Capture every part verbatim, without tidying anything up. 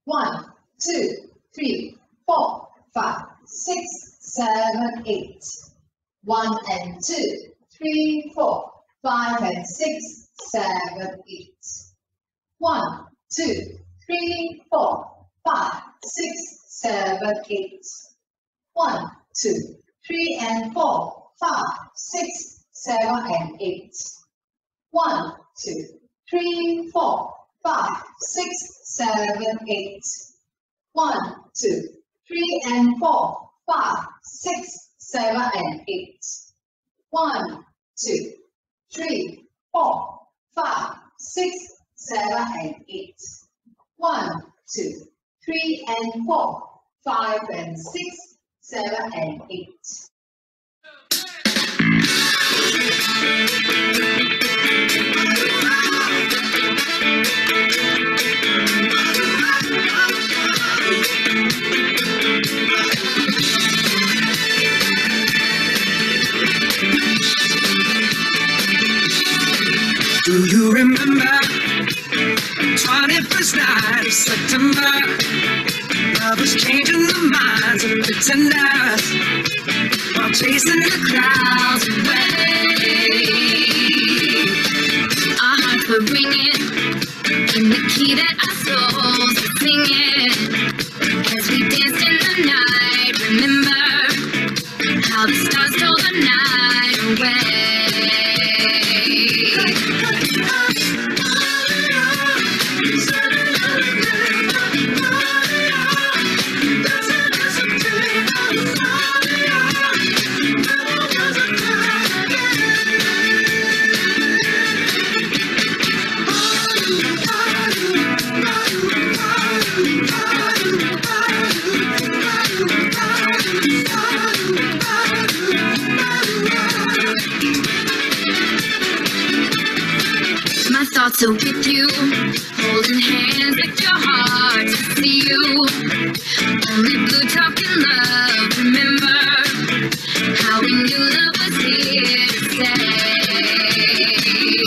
One, two, three, four, five, six, seven, eight. One and two, three, four, five and six, seven, eight. One, two, three, four, five, six, seven, eight. One, two, three and four, five, six, seven and eight. One, two, three, four, five, six, seven, eight. One, two, three and four, five, six, seven and eight. One, two, three, four, five, six, seven and eight. One, two, three and four, five and six, seven and eight. Do you remember twenty-first night of September? Lovers changing their minds and pretenders while chasing the clouds away. Our hearts were ringing in the key that our souls were singing as we danced in the night. Remember how the stars stole the night away. Thoughts are with you, holding hands with your heart to see you. Only blue talking love, remember how we knew love was here to stay.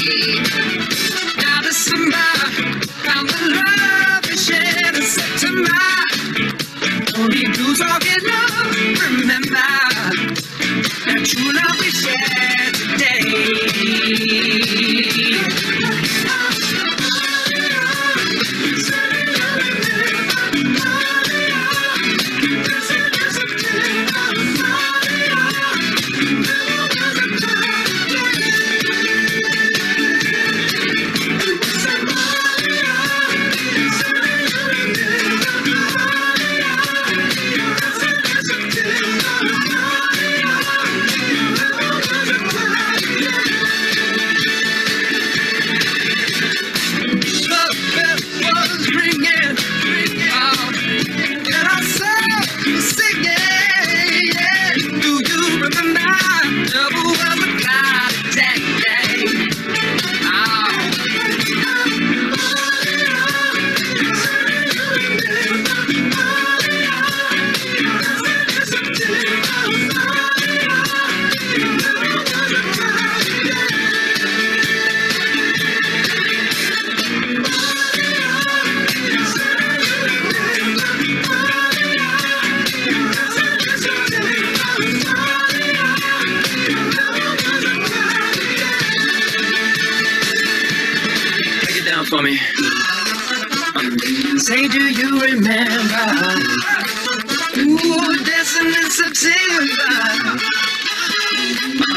Now December, found the love we shared in September. Only blue talking love, remember that true love we shared today. For me. Say, do you remember? Ooh, dancing in September.